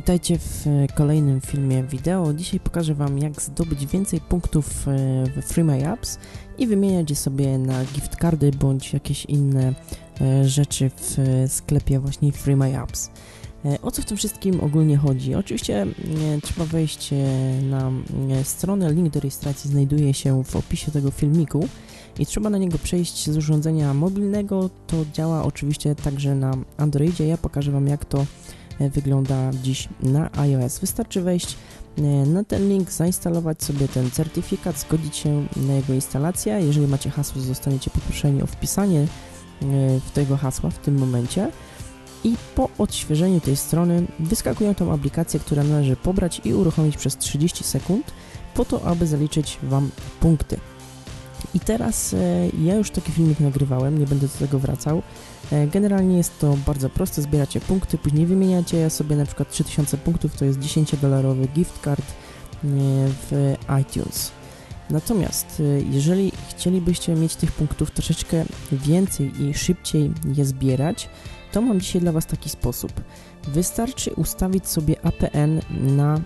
Witajcie w kolejnym filmie wideo. Dzisiaj pokażę Wam, jak zdobyć więcej punktów w FreeMyApps i wymieniać je sobie na gift cardy bądź jakieś inne rzeczy w sklepie właśnie FreeMyApps. O co w tym wszystkim ogólnie chodzi? Oczywiście trzeba wejść na stronę, link do rejestracji znajduje się w opisie tego filmiku i trzeba na niego przejść z urządzenia mobilnego. To działa oczywiście także na Androidzie. Ja pokażę Wam, jak to wygląda dziś na iOS. Wystarczy wejść na ten link, zainstalować sobie ten certyfikat, zgodzić się na jego instalację. Jeżeli macie hasło, zostaniecie poproszeni o wpisanie tego hasła w tym momencie i po odświeżeniu tej strony wyskakują tą aplikację, która należy pobrać i uruchomić przez 30 sekund po to, aby zaliczyć Wam punkty. I teraz ja już taki filmik nagrywałem, nie będę do tego wracał. Generalnie jest to bardzo proste, zbieracie punkty, później wymieniacie sobie na przykład 3000 punktów, to jest $10 gift card w iTunes. Natomiast jeżeli chcielibyście mieć tych punktów troszeczkę więcej i szybciej je zbierać, to mam dzisiaj dla Was taki sposób. Wystarczy ustawić sobie APN na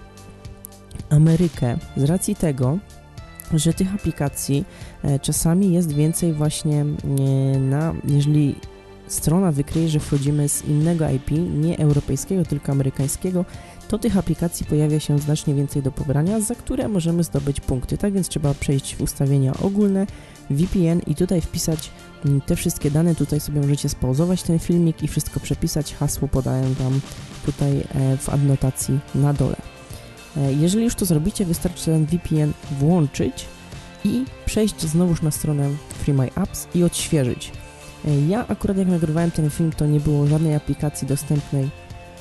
Amerykę z racji tego, że tych aplikacji czasami jest więcej właśnie jeżeli strona wykryje, że wchodzimy z innego IP, nie europejskiego, tylko amerykańskiego, to tych aplikacji pojawia się znacznie więcej do pobrania, za które możemy zdobyć punkty. Tak więc trzeba przejść w ustawienia ogólne, VPN i tutaj wpisać te wszystkie dane. Tutaj sobie możecie spauzować ten filmik i wszystko przepisać. Hasło podaję Wam tutaj w adnotacji na dole. Jeżeli już to zrobicie, wystarczy ten VPN włączyć i przejść znowuż na stronę FreeMyApps i odświeżyć. Ja akurat jak nagrywałem ten film, to nie było żadnej aplikacji dostępnej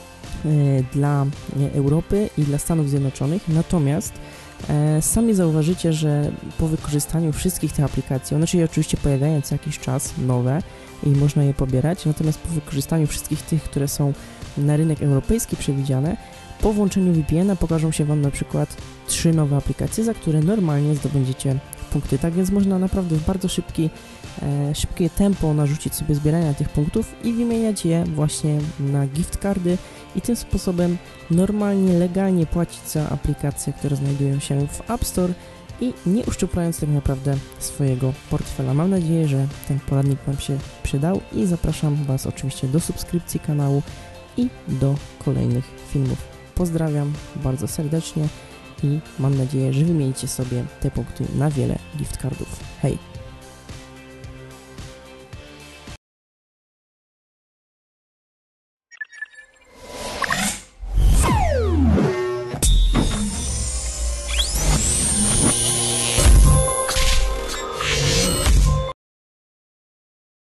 dla Europy i dla Stanów Zjednoczonych, natomiast sami zauważycie, że po wykorzystaniu wszystkich tych aplikacji, one się oczywiście pojawiają co jakiś czas nowe i można je pobierać, natomiast po wykorzystaniu wszystkich tych, które są na rynek europejski przewidziane, po włączeniu VPN-a pokażą się Wam na przykład 3 nowe aplikacje, za które normalnie zdobędziecie punkty. Tak więc można naprawdę w bardzo szybkie tempo narzucić sobie zbierania tych punktów i wymieniać je właśnie na gift cardy i tym sposobem normalnie, legalnie płacić za aplikacje, które znajdują się w App Store i nie uszczuplając tak naprawdę swojego portfela. Mam nadzieję, że ten poradnik Wam się przydał i zapraszam Was oczywiście do subskrypcji kanału i do kolejnych filmów. Pozdrawiam bardzo serdecznie i mam nadzieję, że wymienicie sobie te punkty na wiele gift cardów. Hej!